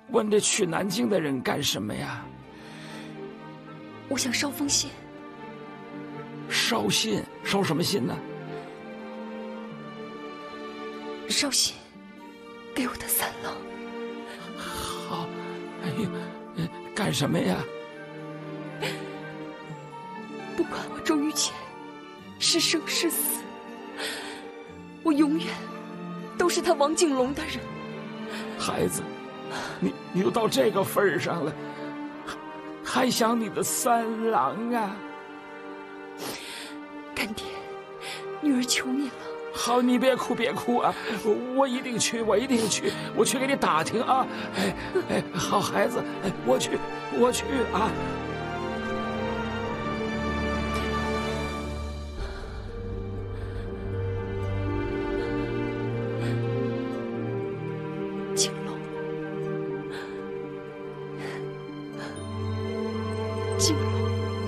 问这去南京的人干什么呀？ 我想捎封信。 捎信？捎什么信呢？ 捎信给我的三郎。 好，哎呦，干什么呀？ 不管我周玉乾是生是死，我永远都是他王景龙的人。 孩子，你都到这个份上了，还想你的三郎啊？ 干爹，女儿求你了。 好，你别哭啊！我一定去，我去给你打听啊！好孩子，我去啊！ 景龙，景龙，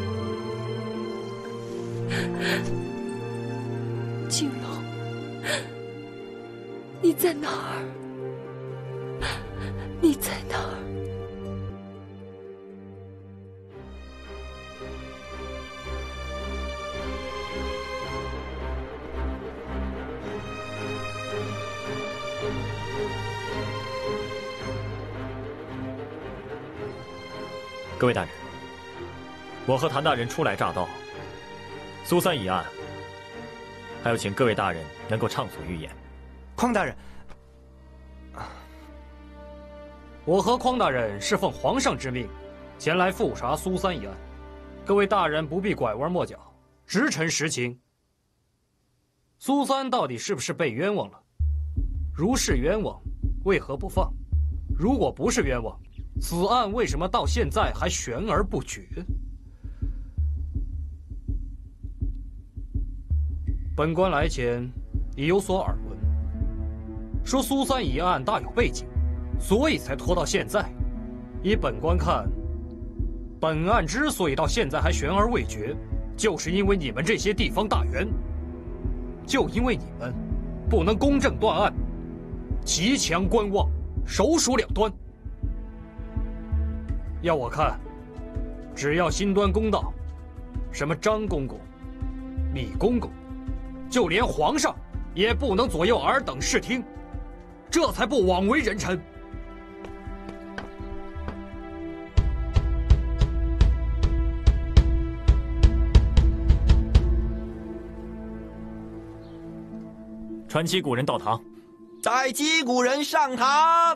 景龙。你在哪儿？你在哪儿？ 各位大人，我和谭大人初来乍到，苏三一案，还有请各位大人能够畅所欲言。 匡大人， 我和匡大人是奉皇上之命，前来复查苏三一案。各位大人不必拐弯抹角，直陈实情。苏三到底是不是被冤枉了？如是冤枉，为何不放？如果不是冤枉，此案为什么到现在还悬而不决？本官来前已有所耳闻，说苏三一案大有背景，所以才拖到现在。以本官看，本案之所以到现在还悬而未决，就是因为你们这些地方大员，就因为你们不能公正断案，极强观望，首鼠两端。要我看，只要心端公道，什么张公公、李公公，就连皇上也不能左右尔等视听，这才不枉为人臣。 传击古人到堂。 待击鼓人上堂。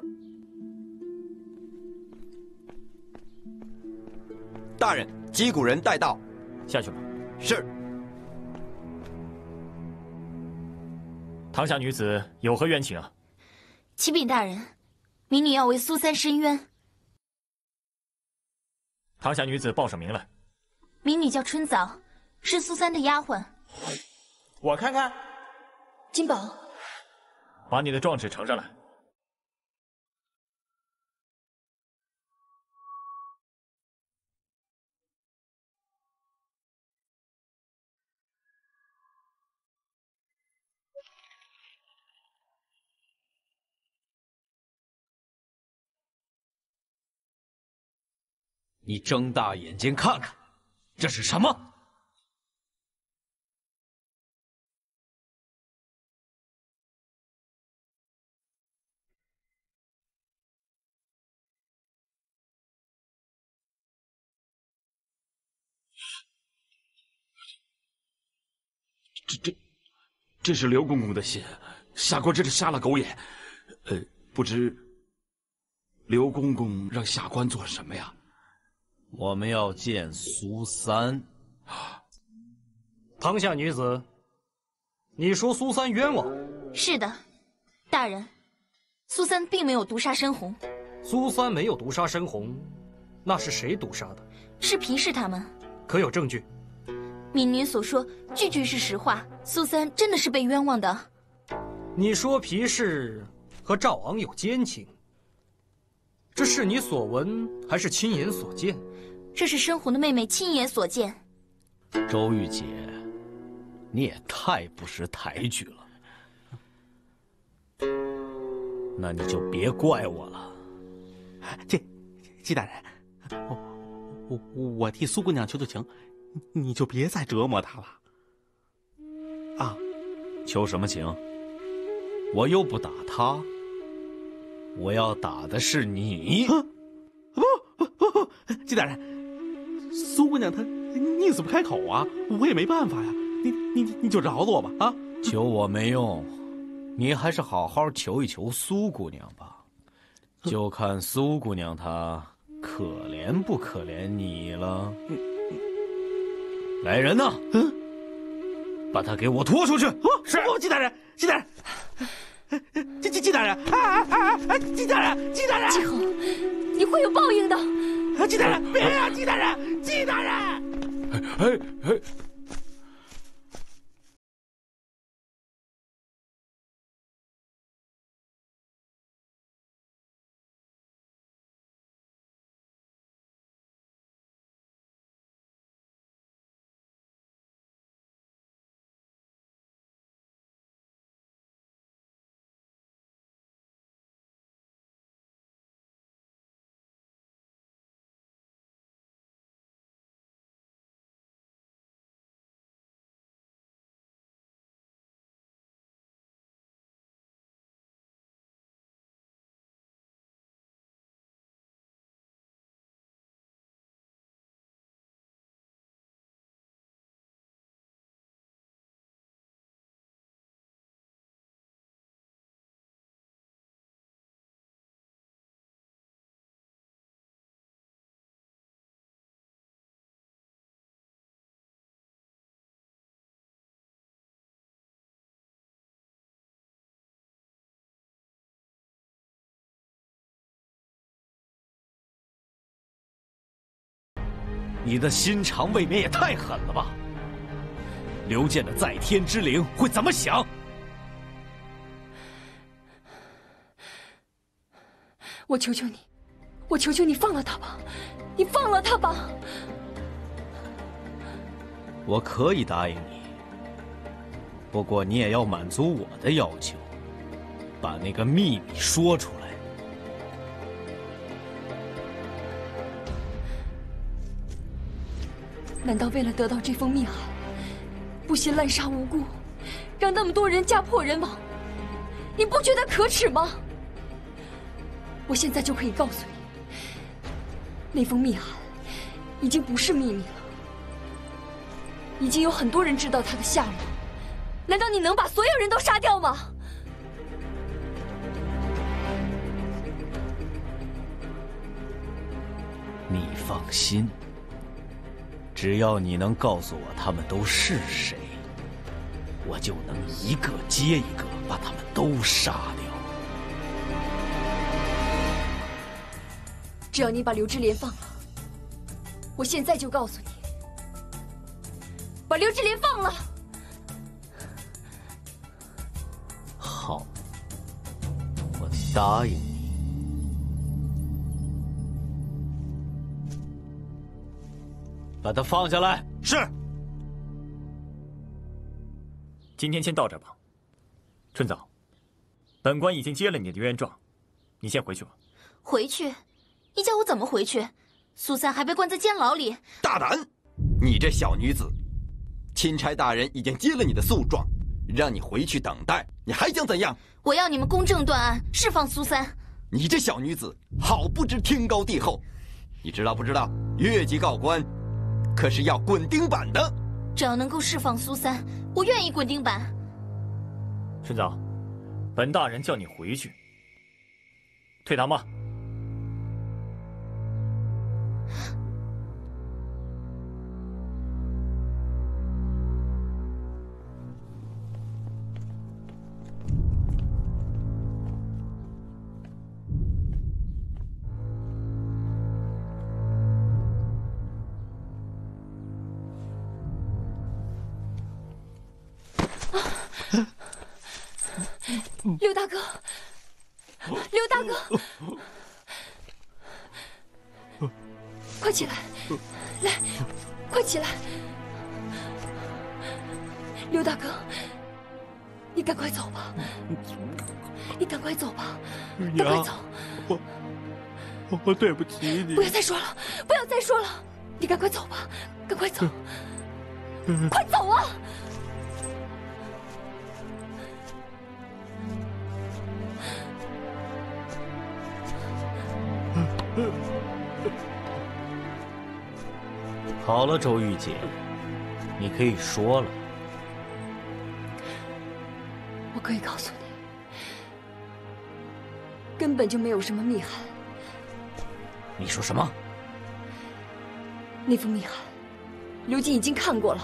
大人，击鼓人带到。 下去吧。 是。 堂下女子有何冤情啊？ 启禀大人，民女要为苏三申冤。 堂下女子报上名来。 民女叫春枣，是苏三的丫鬟。 我看看。 金宝， 把你的状纸呈上来。 你睁大眼睛看看，这是什么？ 这是刘公公的信，下官真是瞎了狗眼。不知刘公公让下官做什么呀？ 我们要见苏三。 堂下女子，你说苏三冤枉？ 是的，大人，苏三并没有毒杀申红。 苏三没有毒杀申红，那是谁毒杀的？ 是皮氏他们。 可有证据？ 民女所说句句是实话，苏三真的是被冤枉的。 你说皮氏和赵昂有奸情，这是你所闻还是亲眼所见？ 这是申红的妹妹亲眼所见。 周玉姐，你也太不识抬举了。那你就别怪我了。 季大人，我替苏姑娘求情，你就别再折磨她了。啊， 求什么情？我又不打她，我要打的是你。 不，季大人，苏姑娘她宁死不开口啊，我也没办法呀。你就饶了我吧啊！ 求我没用，你还是好好求一求苏姑娘吧，就看苏姑娘她可怜不可怜你了。来人呐！把她给我拖出去！ 是，季大人，季大人，季大人，季大人，季大人， 季侯，你会有报应的。 季大人，别呀，季大人，季大人！ 你的心肠未免也太狠了吧！刘健的在天之灵会怎么想？ 我求求你，我求求你放了他吧，你放了他吧！ 我可以答应你，不过你也要满足我的要求，把那个秘密说出来。 难道为了得到这封密函，不惜滥杀无辜，让那么多人家破人亡？你不觉得可耻吗？我现在就可以告诉你，那封密函已经不是秘密了，已经有很多人知道它的下落。难道你能把所有人都杀掉吗？ 你放心。只要你能告诉我他们都是谁，我就能一个接一个把他们都杀掉。 只要你把刘知廉放了，我现在就告诉你，把刘知廉放了。 好，我答应你。把他放下来。 是。 今天先到这儿吧。春早，本官已经接了你的冤状，你先回去吧。 回去？你叫我怎么回去？苏三还被关在监牢里。 大胆！你这小女子，钦差大人已经接了你的诉状，让你回去等待，你还想怎样？ 我要你们公正断案，释放苏三。 你这小女子，好不知天高地厚。你知道不知道，越级告官可是要滚钉板的。 只要能够释放苏三，我愿意滚钉板。 春早，本大人叫你回去。退堂吧。 刘大哥，刘大哥，快起来！来，快起来！刘大哥，你赶快走吧！你赶快走吧！赶快走！ 我对不起你。 不要再说了，不要再说了，你赶快走吧，赶快走，快走啊！ 好了，周玉姐，你可以说了。 我可以告诉你，根本就没有什么密函。 你说什么？ 那封密函，刘瑾已经看过了。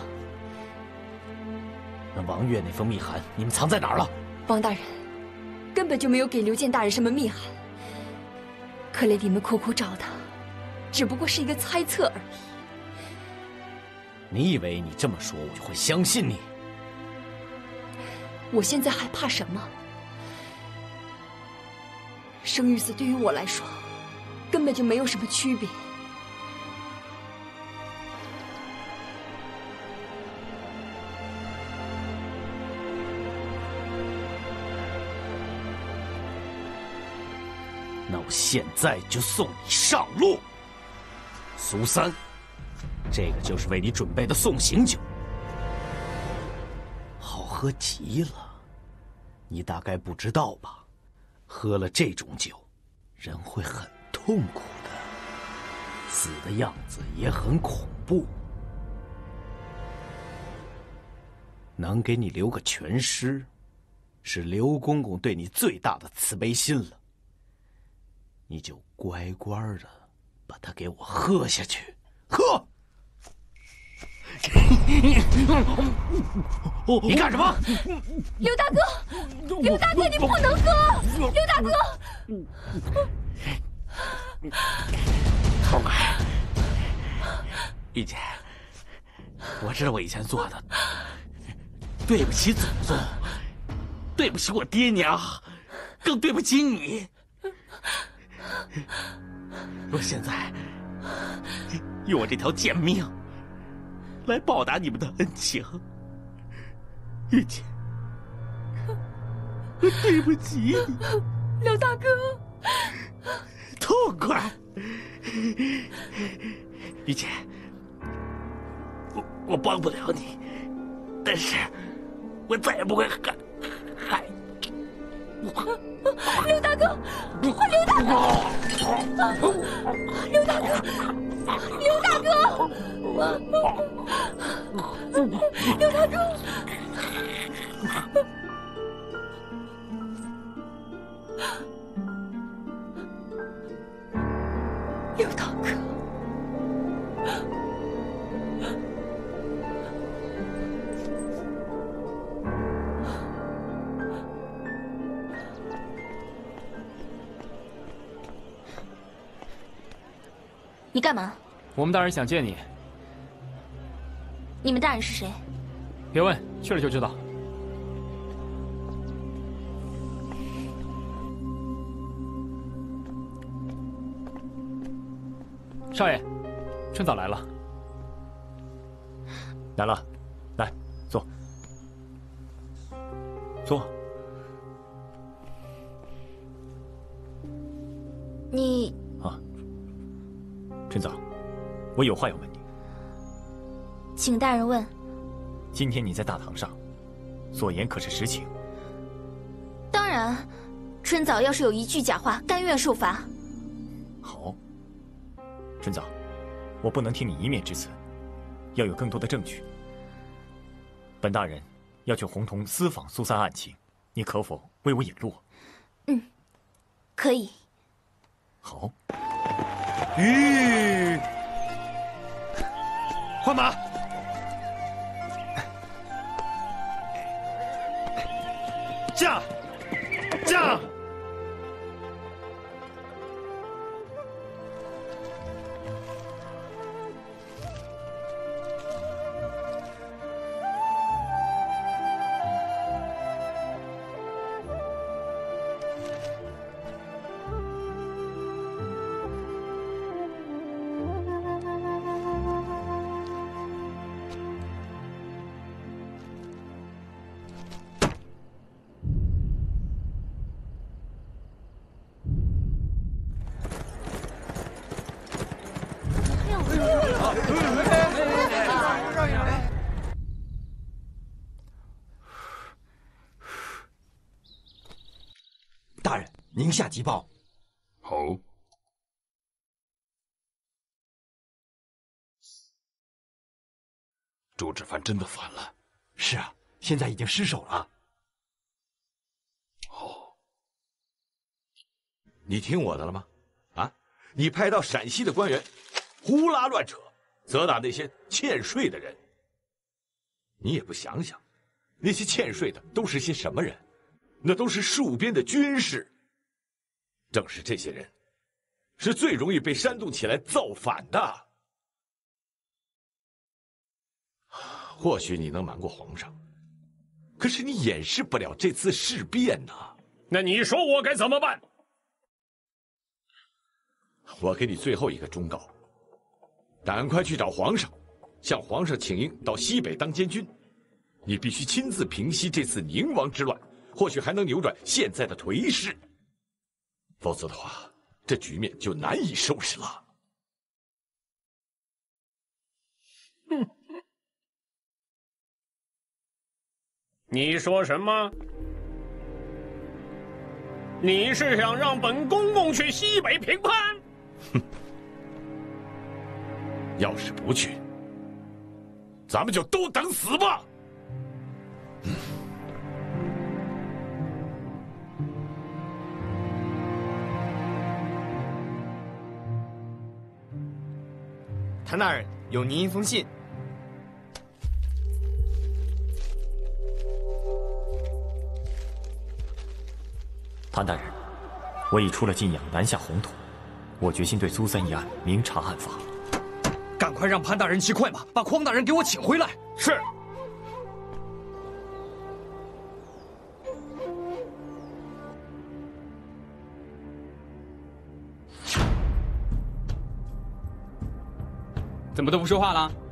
那王月那封密函，你们藏在哪儿了？ 王大人根本就没有给刘建大人什么密函，可怜你们苦苦找他，只不过是一个猜测而已。 你以为你这么说，我就会相信你？ 我现在还怕什么？生与死对于我来说，根本就没有什么区别。 那我现在就送你上路，苏三。这个就是为你准备的送行酒，好喝极了。你大概不知道吧？喝了这种酒，人会很痛苦的，死的样子也很恐怖。能给你留个全尸，是刘公公对你最大的慈悲心了。你就乖乖的把它给我喝下去，喝！你干什么？ 刘大哥，刘大哥，你不能喝！刘大哥， 痛快！玉姐，我知道我以前做的对不起祖宗，对不起我爹娘，更对不起你。我现在用我这条贱命来报答你们的恩情，玉姐，我对不起你， 刘大哥， 痛快！玉姐，我帮不了你，但是我再也不会害刘大哥，刘大哥，刘大哥，刘大哥，刘大哥，刘大哥。 你干嘛？ 我们大人想见你。 你们大人是谁？ 别问，去了就知道。少爷，春嫂来了。 来了，来坐，坐。 你春嫂，我有话要问你。 请大人问。 今天你在大堂上所言可是实情？ 当然，春嫂要是有一句假话，甘愿受罚。 好，春嫂，我不能听你一面之词，要有更多的证据。本大人要去洪洞私访苏三案情，你可否为我引路？ 嗯，可以。 好。 换马。驾！驾！ 宁夏急报。 好。周芷帆真的反了。 是啊，现在已经失手了。 哦， 你听我的了吗？啊，你派到陕西的官员胡拉乱扯，责打那些欠税的人。你也不想想，那些欠税的都是些什么人？那都是戍边的军士。正是这些人，是最容易被煽动起来造反的。或许你能瞒过皇上，可是你掩饰不了这次事变呐。 那你说我该怎么办？ 我给你最后一个忠告：赶快去找皇上，向皇上请缨到西北当监军。你必须亲自平息这次宁王之乱，或许还能扭转现在的颓势。否则的话，这局面就难以收拾了。 你说什么？你是想让本公公去西北平叛？ 哼！要是不去，咱们就都等死吧！ 谭大人，有您一封信。 谭大人，我已出了晋阳，南下宏图，我决心对苏三一案明察暗访。 赶快让潘大人骑快马，把匡大人给我请回来。 是。 怎么都不说话了？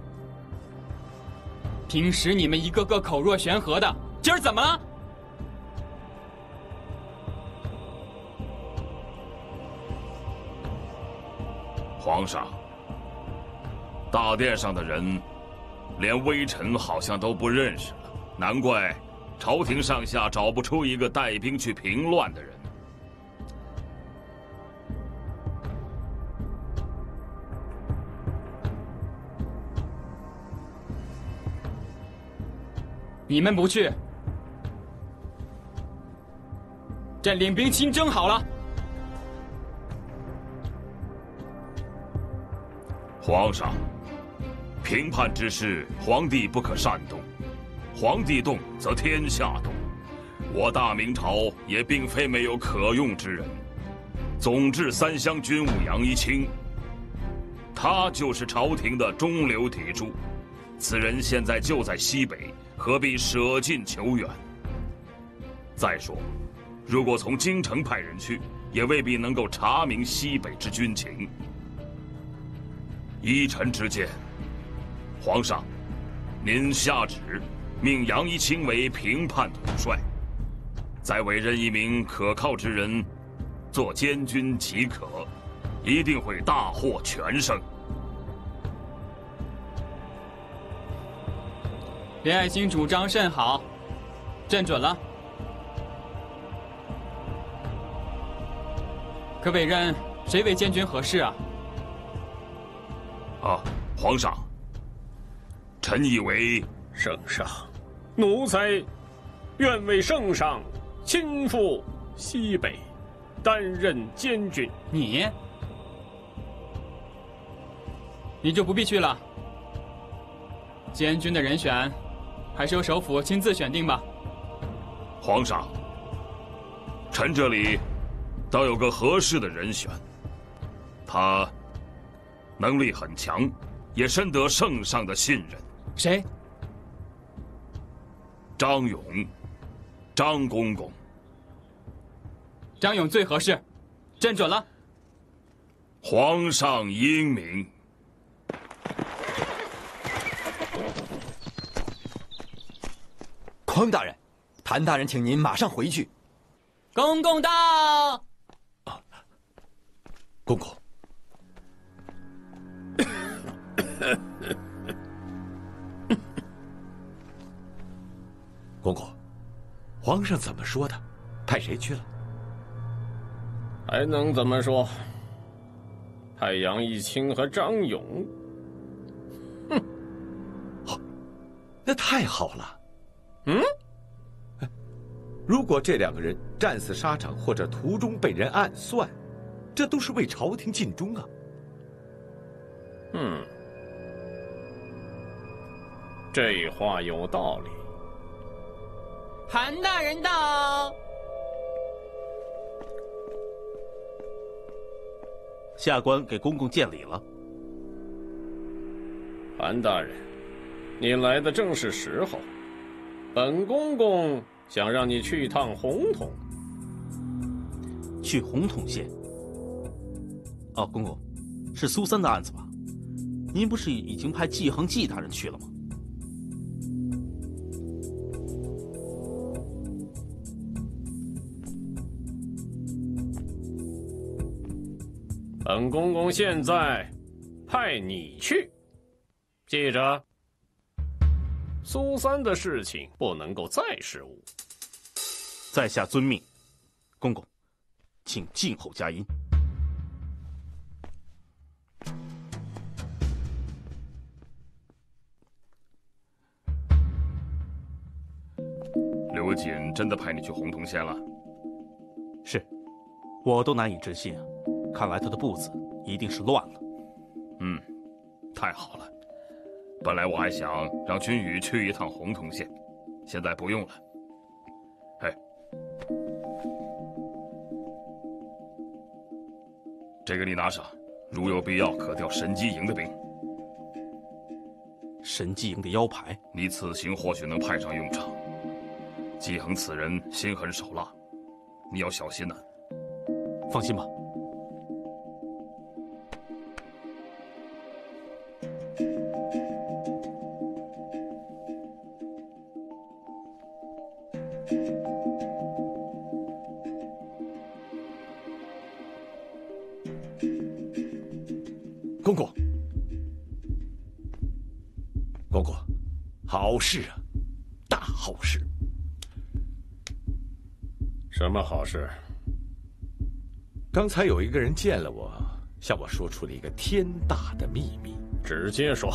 平时你们一个个口若悬河的，今儿怎么了？ 皇上，大殿上的人，连微臣好像都不认识了，难怪朝廷上下找不出一个带兵去平乱的人。 你们不去，朕领兵亲征好了。 皇上，平叛之事，皇帝不可擅动，皇帝动则天下动。我大明朝也并非没有可用之人，总制三乡军务杨一清，他就是朝廷的中流砥柱。此人现在就在西北，何必舍近求远？再说，如果从京城派人去，也未必能够查明西北之军情。依臣之见，皇上，您下旨命杨一清为平叛统帅，再委任一名可靠之人做监军即可，一定会大获全胜。 连爱卿主张甚好，朕准了。可委任谁为监军合适啊？ 啊，皇上，臣以为圣上，奴才愿为圣上亲赴西北，担任监军。 你就不必去了。监军的人选，还是由首辅亲自选定吧。 皇上，臣这里倒有个合适的人选，他能力很强，也深得圣上的信任。 谁？ 张勇，张公公。 张勇最合适，朕准了。 皇上英明。 匡大人，谭大人，请您马上回去。 公公到。 公公。公公，皇上怎么说的？派谁去了？ 还能怎么说？派杨义清和张勇， 哼，好，那太好了。如果这2个人战死沙场或者途中被人暗算，这都是为朝廷尽忠啊。 这话有道理。 韩大人到。 下官给公公见礼了。 韩大人，你来的正是时候。本公公想让你去一趟洪统。 去洪统县？哦，公公，是苏三的案子吧？您不是已经派季恒季大人去了吗？ 本公公现在派你去，记着，苏三的事情不能够再失误。 在下遵命，公公，请静候佳音。 刘瑾真的派你去洪洞县了？ 是，我都难以置信啊！看来他的步子一定是乱了。 太好了。本来我还想让君宇去一趟洪洞县，现在不用了。这个你拿上，如有必要，可调神机营的兵。 神机营的腰牌， 你此行或许能派上用场。季恒此人心狠手辣，你要小心呐。 放心吧。 公公，公公，好事啊，大好事！ 什么好事？ 刚才有一个人见了我，向我说出了一个天大的秘密。 直接说。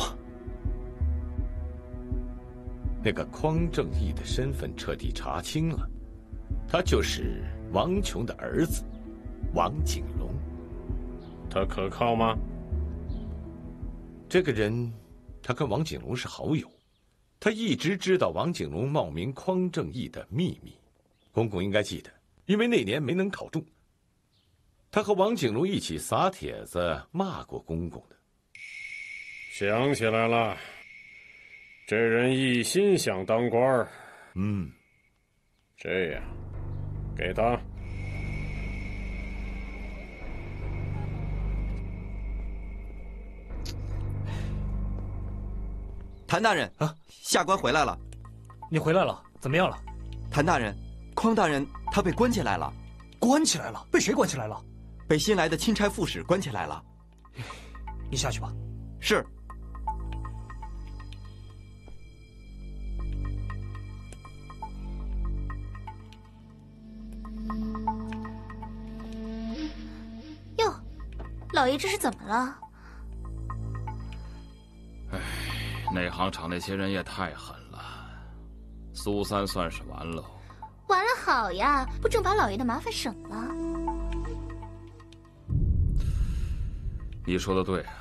那个匡正义的身份彻底查清了，他就是王琼的儿子，王景龙。 他可靠吗？ 这个人，他跟王景龙是好友，他一直知道王景龙冒名匡正义的秘密。公公应该记得，因为那年没能考中，他和王景龙一起撒帖子骂过公公的。 想起来了，这人一心想当官儿。这样，给他。 谭大人啊，下官回来了。 你回来了，怎么样了？ 谭大人，匡大人他被关起来了。 关起来了？被谁关起来了？ 被新来的钦差副使关起来了。 你下去吧。 是。 哟，老爷这是怎么了？ 内行厂那些人也太狠了，苏三算是完喽。 完了好呀，不正把老爷的麻烦省了？ 你说的对啊，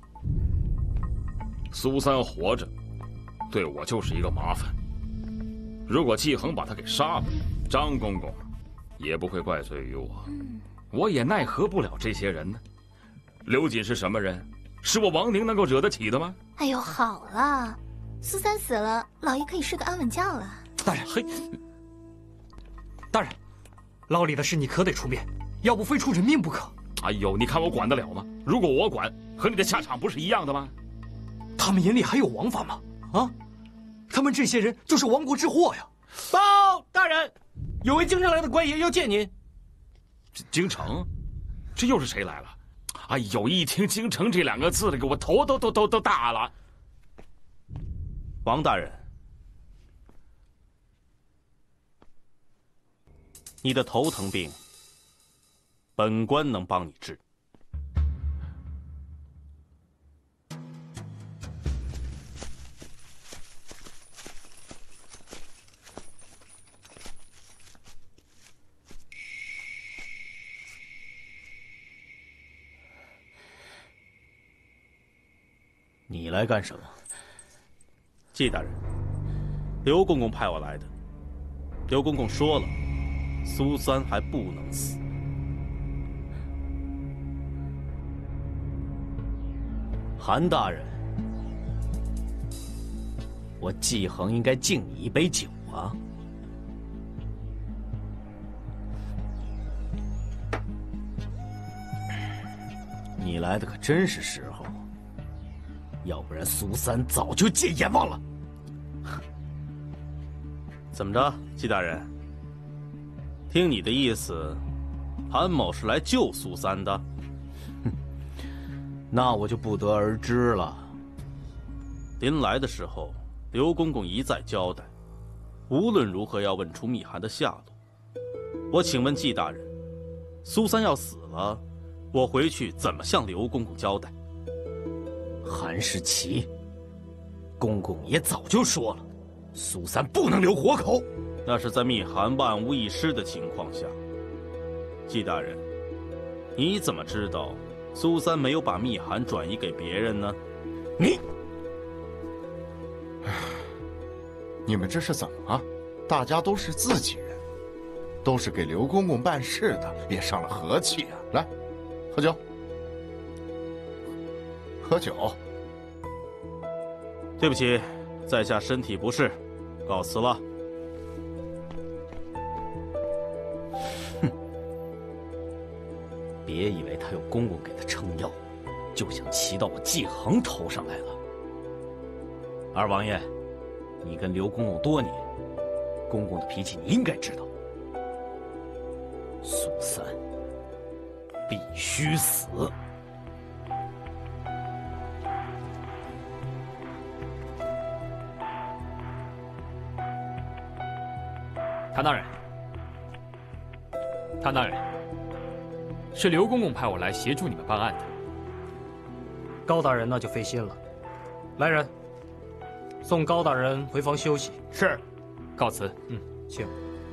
苏三活着，对我就是一个麻烦。如果季恒把他给杀了，张公公也不会怪罪于我，我也奈何不了这些人呢。刘瑾是什么人？是我王宁能够惹得起的吗？ 哎呦，好了，苏三死了，老爷可以睡个安稳觉了。 大人，嘿，大人，牢里的事你可得出面，要不非出人命不可。 哎呦，你看我管得了吗？如果我管，和你的下场不是一样的吗？ 他们眼里还有王法吗？啊，他们这些人就是亡国之祸呀！ 报大人，有位京城来的官爷要见您。 京城，这又是谁来了？哎呦，一听京城这2个字的，给我头都大了。 王大人，你的头疼病本官能帮你治。 你来干什么？ 季大人，刘公公派我来的。刘公公说了，苏三还不能死。 韩大人，我季恒应该敬你一杯酒啊！你来的可真是时候，要不然苏三早就见阎王了。 怎么着，季大人？听你的意思，韩某是来救苏三的？ 那我就不得而知了。 临来的时候，刘公公一再交代，无论如何要问出密函的下落。我请问季大人，苏三要死了，我回去怎么向刘公公交代？ 韩世奇，公公也早就说了，苏三不能留活口。 那是在密函万无一失的情况下。季大人，你怎么知道苏三没有把密函转移给别人呢？ 你们这是怎么了？大家都是自己人，都是给刘公公办事的，也伤了和气啊！来，喝酒，喝酒。 对不起，在下身体不适，告辞了。 哼，别以为他有公公给他撑腰，就想骑到我季恒头上来了。二王爷，你跟刘公公多年，公公的脾气你应该知道。苏三必须死。 谭大人，谭大人，是刘公公派我来协助你们办案的。 高大人那就费心了。来人，送高大人回房休息。 是，告辞。 请。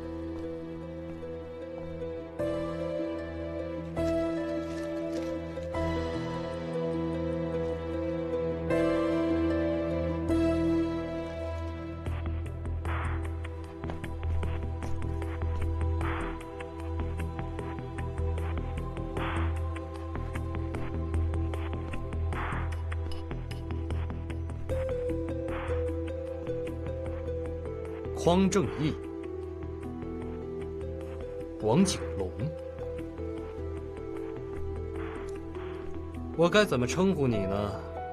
匡正义、王景龙，我该怎么称呼你呢？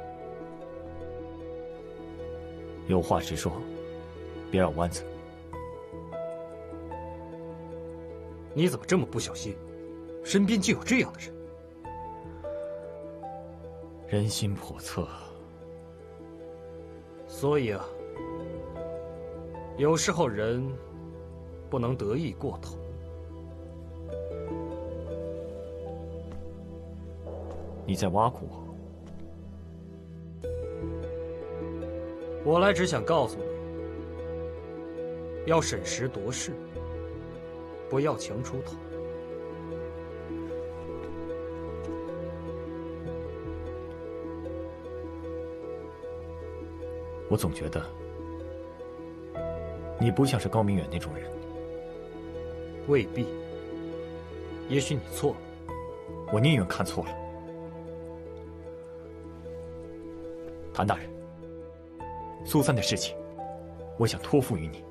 有话直说，别绕弯子。 你怎么这么不小心？身边竟有这样的人！ 人心叵测。 所以啊，有时候人不能得意过头。 你在挖苦我？ 我来只想告诉你，要审时度势，不要强出头。 我总觉得你不像是高明远那种人。 未必，也许你错了。 我宁愿看错了。谭大人，苏三的事情，我想托付于你。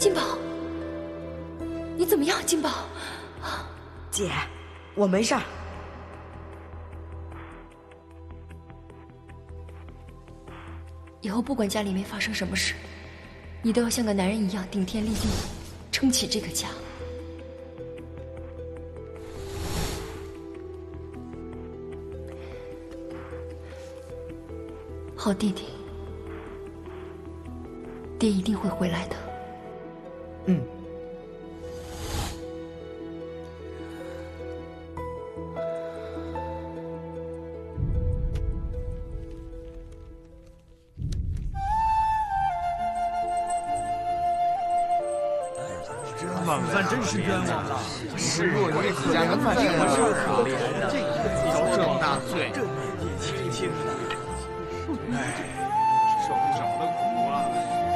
金宝，你怎么样，金宝？ 姐，我没事儿。 以后不管家里面发生什么事，你都要像个男人一样顶天立地，撑起这个家。好弟弟，爹一定会回来的。 嗯。 晚饭真是冤枉了！ 是我这几家能办什么事儿啊？遭这么大罪，这年纪轻轻的，哎，受不着的苦啊！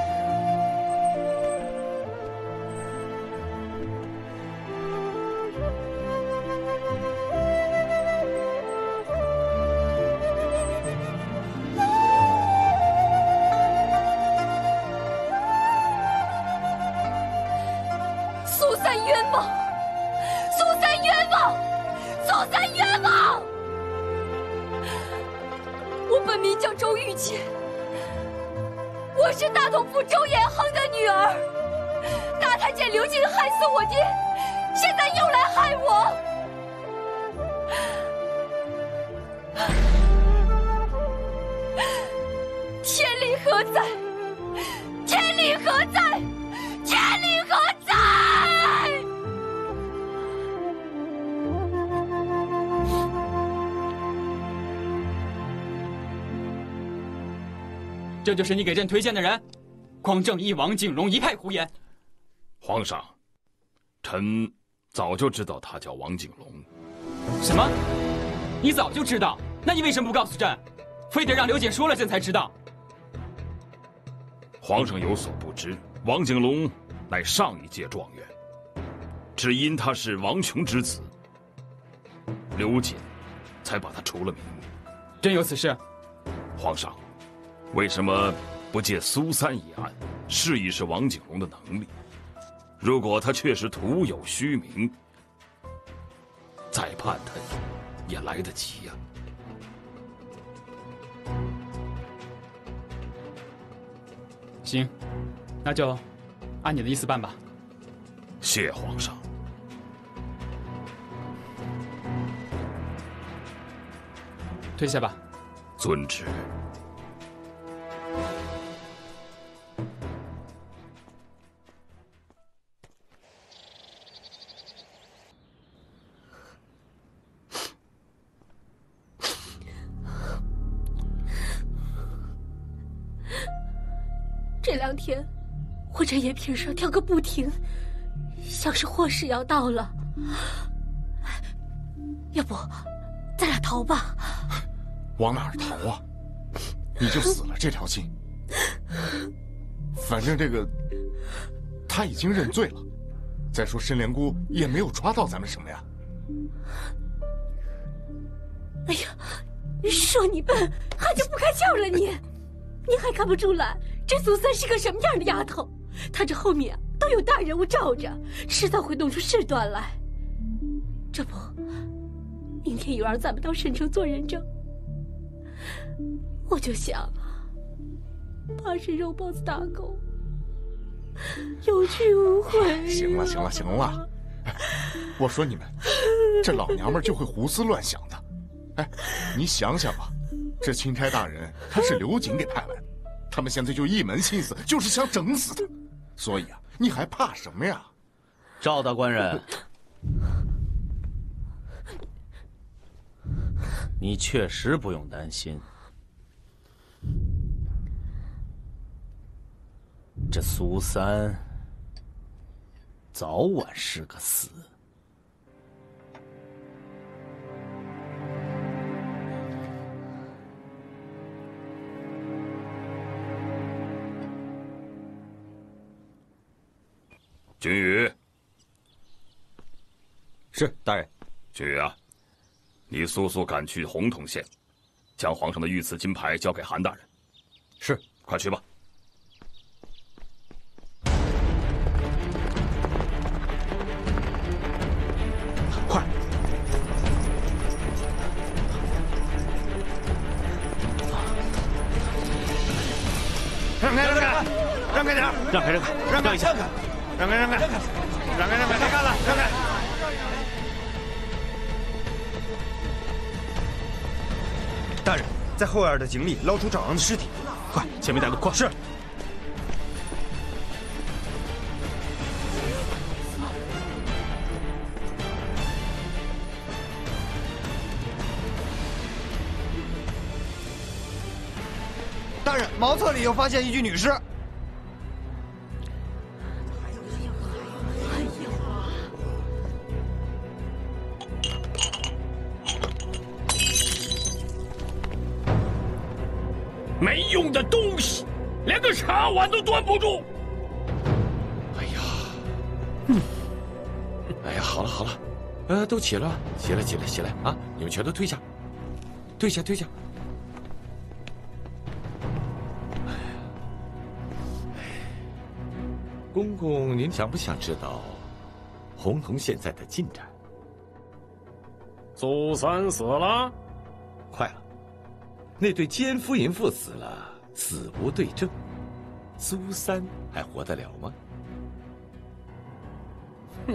苏三冤枉！苏三冤枉！苏三冤枉！我本名叫周玉洁，我是大同府周延亨的女儿。大太监刘瑾害死我爹，现在又来害我。天理何在？天理何在？天理何在？ 这就是你给朕推荐的人？匡正义、王景龙一派胡言。 皇上，臣早就知道他叫王景龙。 什么？你早就知道？那你为什么不告诉朕？非得让刘瑾说了朕才知道？ 皇上有所不知，王景龙乃上一届状元，只因他是王琼之子，刘瑾才把他除了名。 真有此事？ 皇上，为什么不借苏三一案试一试王景龙的能力？如果他确实徒有虚名，再判他也来得及呀。 行，那就按你的意思办吧。 谢皇上。 退下吧。 遵旨。 这2天，我这眼皮上跳个不停，像是祸事要到了。要不，咱俩逃吧？ 往哪儿逃啊？你就死了这条心。反正这个他已经认罪了，再说申莲姑也没有抓到咱们什么呀。 哎呀，说你笨，还就不开窍了你！你还看不出来这苏三是个什么样的丫头？她这后面都有大人物罩着，迟早会弄出事端来。这不，明天有让咱们到省城做人证，我就想，怕是肉包子打狗，有去无回。 行了行了行了，我说你们，这老娘们就会胡思乱想的。哎，你想想吧，这钦差大人他是刘瑾给派来的，他们现在就一门心思就是想整死他，所以啊，你还怕什么呀？ 赵大官人，你确实不用担心，这苏三早晚是个死。 君宇， 是大人。 君宇啊，你速速赶去洪洞县，将皇上的御赐金牌交给韩大人。 是， 快去吧。 让开点， 让开，让一下， 让开，让开，别干了，让开。大人，在后院的井里捞出赵昂的尸体，快，前面带路，快！是。 大人，茅厕里又发现一具女尸。 没用的东西，连个茶碗都端不住。 哎呀，哎呀，好了好了，都起来，起来啊！你们全都退下，退下。公公，您想不想知道红桐现在的进展？ 苏三死了， 快了。那对奸夫淫妇死了，死无对证，苏三还活得了吗？哼！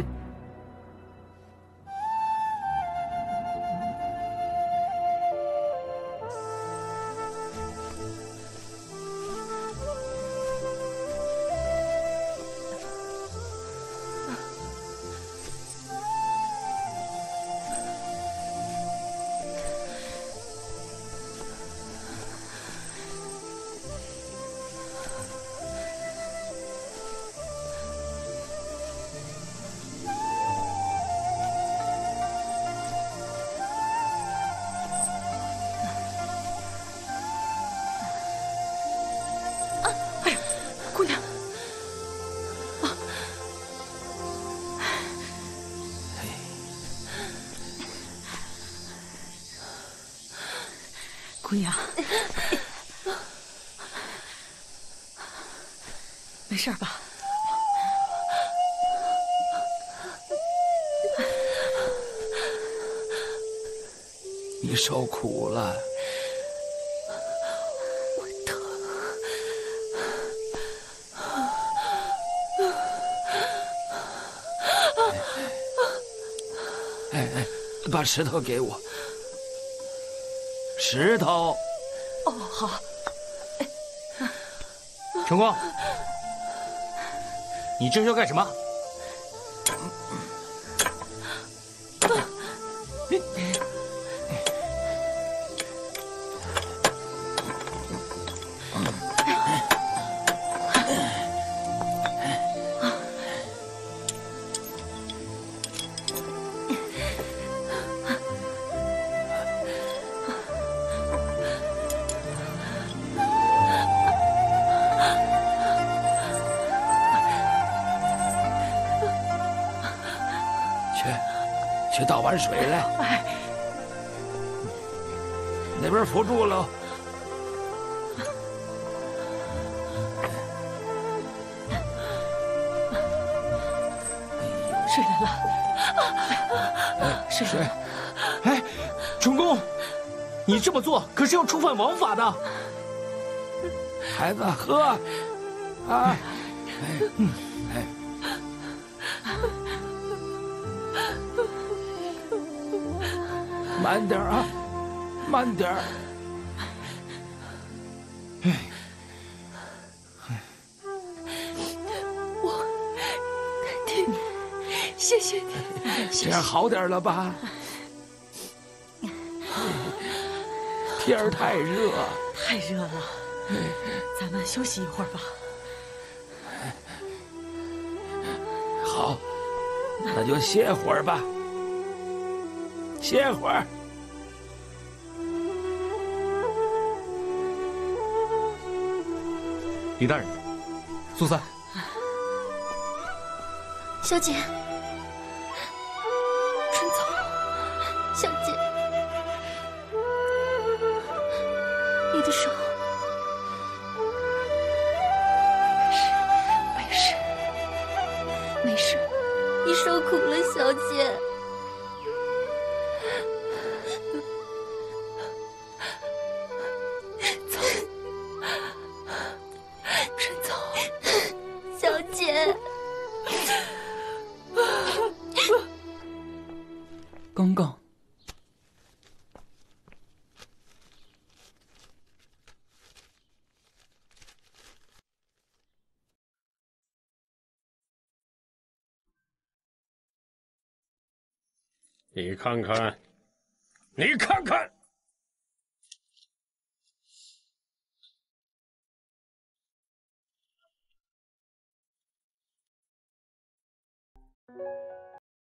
姑娘，没事吧？ 你受苦了。 我疼。 哎，把石头给我。石头。 哦，好。 晨光，你这是要干什么？ 去倒碗水来。那边扶住了。 水来了，水来了。 哎，成功！你这么做可是要触犯王法的。 孩子，喝啊！慢点啊，慢点。 我肯定，谢谢你。 这样好点了吧？天儿太热， 太热了，咱们休息一会儿吧。 好，那就歇会儿吧。歇会儿。 李大人，苏三， 小姐， 春草， 小姐，你的手。没事，你受苦了，小姐。 春草， 你看看，你看看。